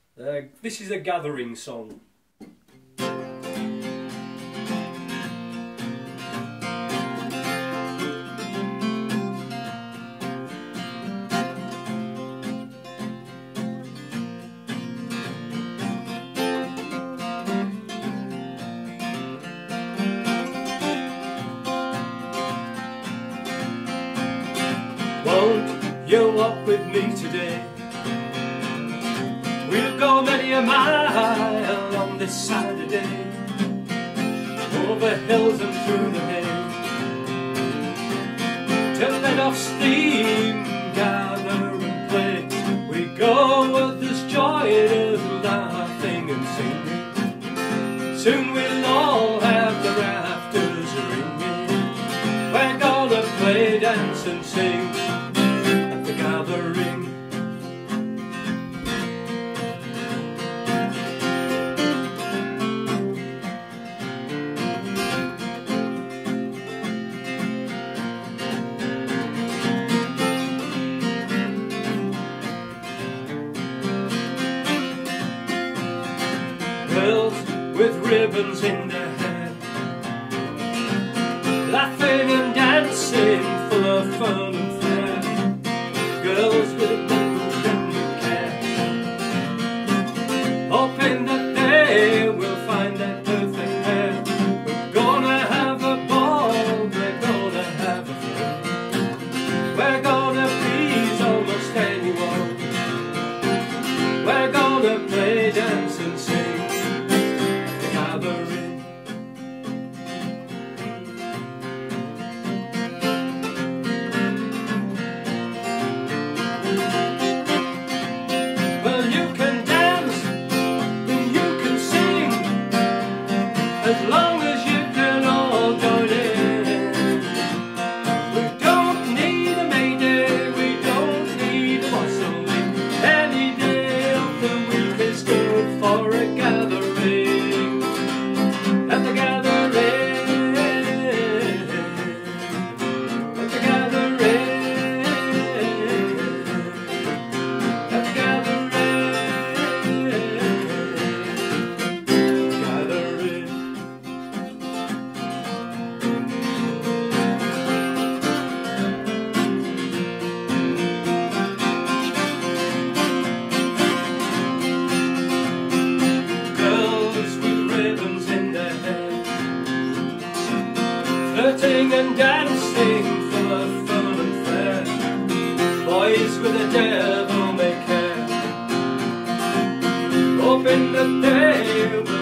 This is a gathering song. Won't you walk with me today? We'll go many a mile on this Saturday, over hills and through the hay, to let off steam, gather and play. We go with this joy of laughing and singing. Soon we'll all have the rafters ringing. We're gonna play, dance and sing at the gathering. Girls with ribbons in their hair, laughing and dancing, full of fun and flair. Girls with a little tender care, hoping that they will find their perfect pair. We're gonna have a ball, we're gonna have a fun. We're gonna please almost anyone. We're gonna play, dance and sing. Well, you can dance and you can sing, as long as you can all join in. We don't need a May Day, we don't need a Blossom Week. Any day of the week is good for a gathering. At the gathering, at the gathering, at the gathering, gathering. Girls with ribbons in their hair, flirting and dancing, full of fun and fair. Boys with a devil may care, hoping that they will